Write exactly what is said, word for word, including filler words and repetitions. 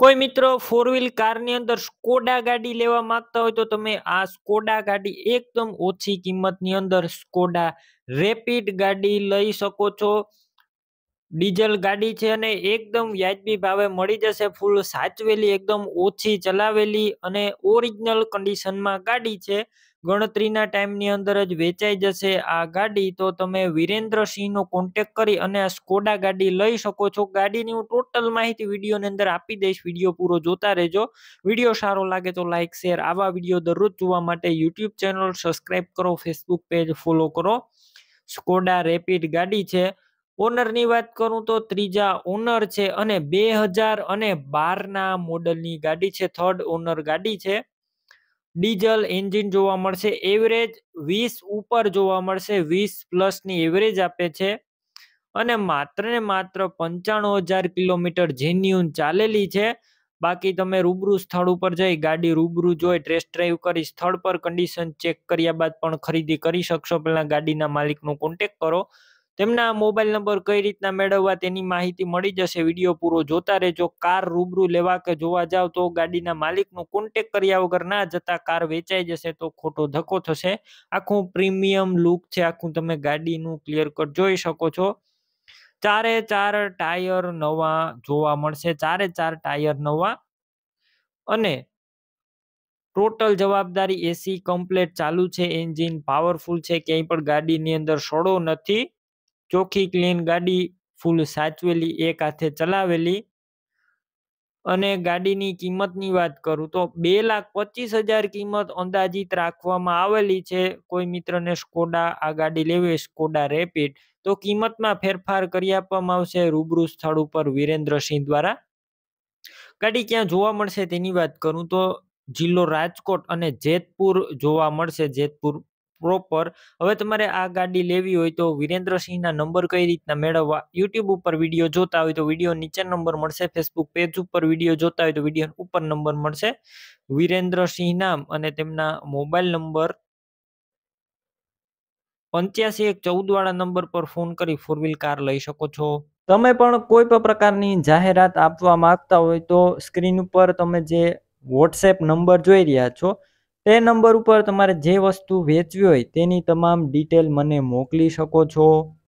કોઈ મિત્રો four wheel કારની અંદર સ્કોડા ગાડી લેવા માંગતા હોય તો તમે આ સ્કોડા ગાડી એકદમ ઓછી કિંમતની અંદર સ્કોડા રેપિડ ગાડી લઈ શકો છો। ડીઝલ ગાડી છે અને એકદમ વ્યાજબી ભાવે મળી જશે। ફૂલ સાચવેલી, એકદમ ઓછી ચલાવેલી અને ઓરિજિનલ કન્ડિશનમાં ગાડી છે। ગણતરીના ટાઈમની અંદર જ વેચાઈ જશે આ ગાડી। તો તમે વિરેન્દ્રસિંહનો કોન્ટેક કરી અને આ સ્કોડા ગાડી લઈ શકો છો। ગાડીની હું ટોટલ માહિતી વિડીયોની અંદર આપી દઈશ, વિડીયો પૂરો જોતા રહેજો। વિડીયો સારો લાગે તો લાઈક શેર, આવા વિડીયો દરરોજ જોવા માટે યુટ્યુબ ચેનલ સબસ્ક્રાઈબ કરો, ફેસબુક પેજ ફોલો કરો। સ્કોડા રેપિડ ગાડી છે। ઓનરની વાત કરું તો ત્રીજા ઓનર છે અને બે હજાર અને બાર ના મોડલની ગાડી છે। થર્ડ ઓનર ગાડી છે। ડીઝલ એન્જિન જોવા મળશે। એવરેજ વીસ ઉપર જોવા મળશે, વીસ પ્લસ ની એવરેજ આપે છે અને માત્ર ને માત્ર પંચાણું હજાર કિલોમીટર જેન્યુન ચાલેલી છે। બાકી તમે રૂબરૂ સ્થળ ઉપર જઈ ગાડી રૂબરૂ જોઈ ટેસ્ટ ડ્રાઈવ કરી સ્થળ પર કન્ડિશન ચેક કર્યા બાદ પણ ખરીદી કરી શકશો। પહેલા ગાડીના માલિકનો કોન્ટેક કરો, તેમના મોબાઈલ નંબર કઈ રીતના મેળવવા તેની માહિતી મળી જશે। વિડીયો પૂરો જોતા રહેજો। કાર રૂબરૂ લેવા કે જોવા જાવ તો ગાડીના માલિકનો કોન્ટેક કર્યા વગર ના જતા કાર વેચાઈ જશે તો ખોટો ધક્કો થશે। આખું પ્રીમિયમ લુક છે, આખું તમે ગાડીનું ક્લિયર કટ જોઈ શકો છો। ચારે ચાર ટાયર નવા જોવા મળશે, ચારે ચાર ટાયર નવા અને ટોટલ જવાબદારી એસી કમ્પ્લેટ ચાલુ છે। એન્જિન પાવરફુલ છે, ક્યાંય પણ ગાડીની અંદર સડો નથી। ચોખ્ખી ક્લીન ગાડી, ફૂલ સાચવેલી, એક હાથે ચલાવેલી અને ગાડીની કિંમતની વાત કરું તો બે લાખ પચીસ હજાર કિંમત અંદાજિત રાખવામાં આવેલી છે। કોઈ મિત્રને સ્કોડા આ ગાડી લેવી, સ્કોડા રેપિડ, તો કિંમતમાં ફેરફાર કરી આપવામાં આવશે રૂબરૂ સ્થળ ઉપર વિરેન્દ્રસિંહ દ્વારા। ગાડી ક્યાં જોવા મળશે તેની વાત કરું તો જિલ્લો રાજકોટ અને જેતપુર જોવા મળશે, જેતપુર પ્રોપર। હવે તમારે આ ગાડી લેવી હોય તો વિરેન્દ્રસિંહના નંબર કઈ રીતના મેળવવા, યુટ્યુબ ઉપર વિડીયો જોતા હોય તો વિડીયો નીચે નંબર મળશે, ફેસબુક પેજ ઉપર વિડીયો જોતા હોય તો વિડીયો ઉપર નંબર મળશે। વિરેન્દ્રસિંહ નામ અને તેમના મોબાઈલ નંબર પંચ્યાસી એક ચૌદ વાળા નંબર પર ફોન કરી ફોર વ્હીલ કાર લઈ શકો છો। તમે પણ કોઈ પણ પ્રકારની જાહેરાત આપવા માંગતા હોય તો સ્ક્રીન ઉપર તમે જે વોટ્સએપ નંબર જોઈ રહ્યા છો તે નંબર ઉપર તમારે જે વસ્તુ વેચવી હોય તેની તમામ ડિટેલ મને મોકલી શકો છો।